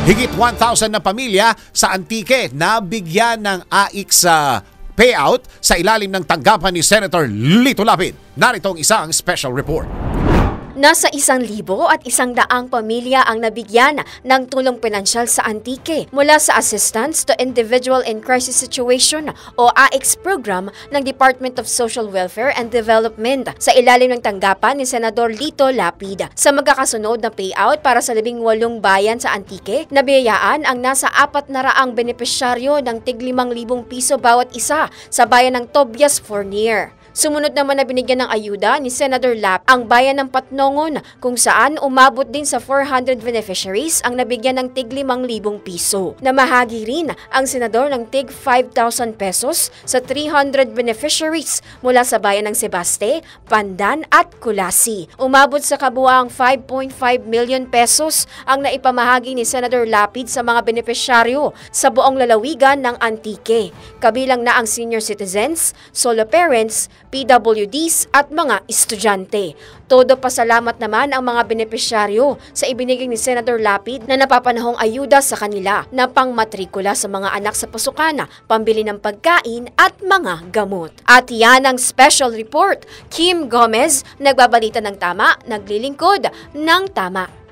Higit 1,000 na pamilya sa Antique na bigyan ng AIX payout sa ilalim ng tanggapan ni Senator Lito Lapid. Narito ang isang special report. Nasa 1,100 pamilya ang nabigyan ng tulong pinansyal sa Antique mula sa Assistance to Individual in Crisis Situation o AIX program ng Department of Social Welfare and Development sa ilalim ng tanggapan ni Senador Lito Lapid. Sa magkakasunod na payout para sa 18 bayan sa Antique, nabiyayaan ang nasa 400 benepisyaryo ng tig 5,000 piso bawat isa sa bayan ng Tobias Fournier. Sumunod naman na binigyan ng ayuda ni Senator Lap ang bayan ng Patnongon kung saan umabot din sa 400 beneficiaries ang nabigyan ng tig 5,000 piso. Namahagi rin ang senador ng tig 5,000 pesos sa 300 beneficiaries mula sa bayan ng Sebaste, Pandan at Kulasi. Umabot sa kabuuang 5.5 million pesos ang naipamahagi ni Senator Lapid sa mga benepisyaryo sa buong lalawigan ng Antique. Kabilang na ang senior citizens, solo parents, PWDs at mga estudyante. Todo pasalamat naman ang mga benepisyaryo sa ibinigay ni Senator Lapid na napapanahong ayuda sa kanila na pangmatrikula sa mga anak sa pasukan, pambili ng pagkain at mga gamot. At yan ang special report. Kim Gomez, nagbabalita ng tama, naglilingkod ng tama.